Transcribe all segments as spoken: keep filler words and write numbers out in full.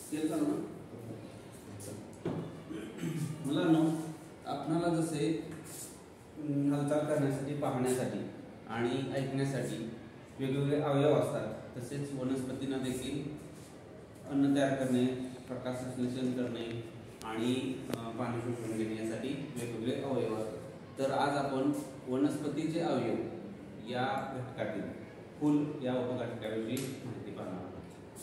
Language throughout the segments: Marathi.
मुलांनो, आपणाला जसे हालचाल करण्यासाठी, पाहण्यासाठी आणि ऐकण्यासाठी वेगवेगळे अवयव असतात, तसेच वनस्पतींना देखील अन्न तयार करणे, प्रकाश संश्लेषण करणे आणि पाणी शोषून घेण्यासाठी वेगवेगळे अवयव असतात। तर आज आपण वनस्पतीचे अवयव या घटकातील फूल या उपघटकाविषयी माहिती पाहणार आहोत।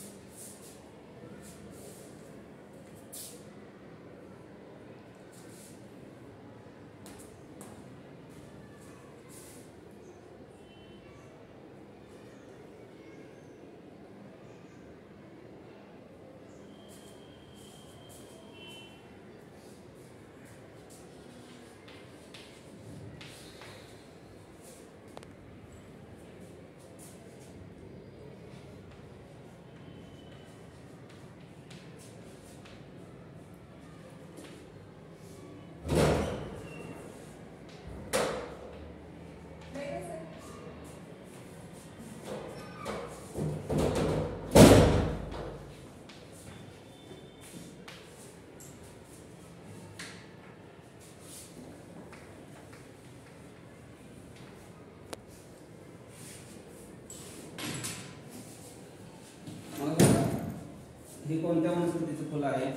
हे कोणत्या वनस्पतीचे फुल आहे?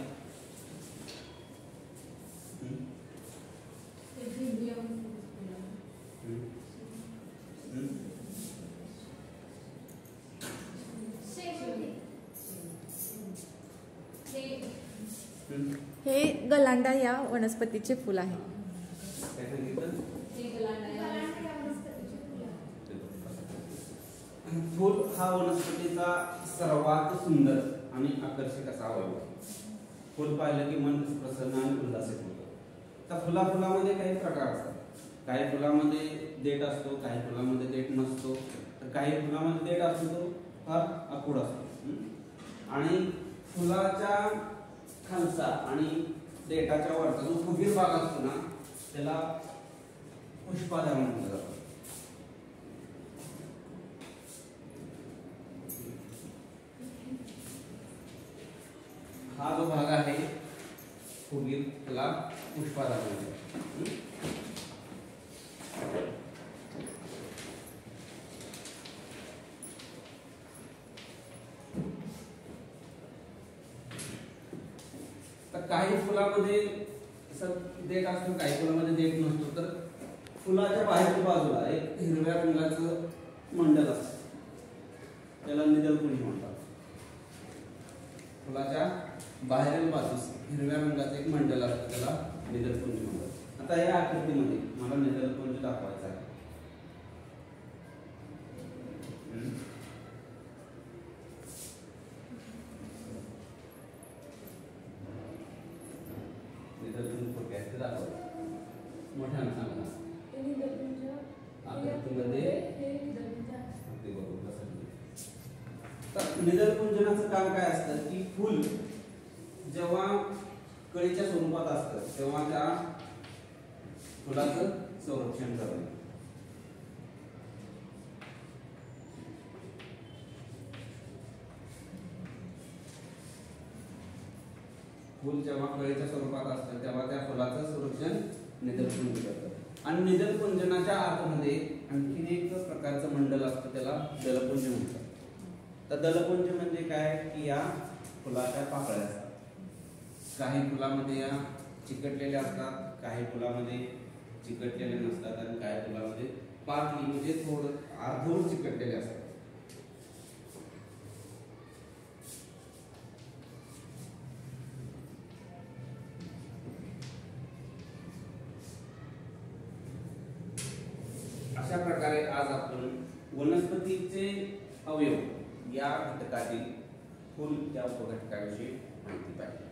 हे गलांडा या वनस्पतीचे फूल आहे। फूल हा वनस्पतीचा सर्वात सुंदर आणि आकर्षक असा अवयव आहे। फूल पाहिलं की मन प्रसन्न आणि उल्हासित होतं। त्या फुला फुलामध्ये काही प्रकार असतात। काही फुलामध्ये देठ असतो, काही फुलामध्ये देठ नसतो, तर काही फुलामध्ये देठ असतो तो फार आकुड असतो। आणि फुलाच्या खालचा आणि देठाच्या वरचा जो फुगीर भाग असतो ना, त्याला पुष्पाधार म्हटलं जातं। हा जो भाग आहे फुगीर, त्याला पुष्पाधार म्हणतात। तर काही फुलामध्ये देठ असतो, काही फुलामध्ये देठ नसतो। तर फुलाच्या बाहेरच्या बाजूला एक हिरव्या रंगाचं मंडल असतं, त्याला निदलपुंज म्हणतात। फुलाच्या बाहेरील बाजूस हिरव्या रंगाचं एक मंडल असतं, त्याला निदलपुंज म्हणतात। आता या आकृतीमध्ये मला निदलपुंज दाखवायचा आहे। निदलपुंज कुठे आहे ते दाखवा, मोठ्याने सांगा। आकृतीमध्ये निदलपुंजनाचं काम काय असतं की फूल जेव्हा कळीच्या स्वरूपात असतं तेव्हा त्या फुलाचं संरक्षण करणे। फूल जेव्हा कळीच्या स्वरूपात असतं तेव्हा त्या फुलाचं संरक्षण निदलपुंज करतं। आणि निदलपुंजनाच्या आतमध्ये आणखीन एक प्रकारचं मंडल असतं, त्याला दलपुंज म्हणतात। तर दलपुंज म्हणजे काय की या फुलाच्या पाकळ्या असतात। काही फुलामध्ये या चिकटलेल्या असतात, काही फुलामध्ये चिकटलेले नसतात, आणि काही फुलामध्ये पाकळी म्हणजे थोडं अर्धवट चिकटलेले असतात। अशा प्रकारे आज आपण वनस्पतीचे अवयव या घटकातील फूल या उपघटकाविषयी माहिती पाहिली।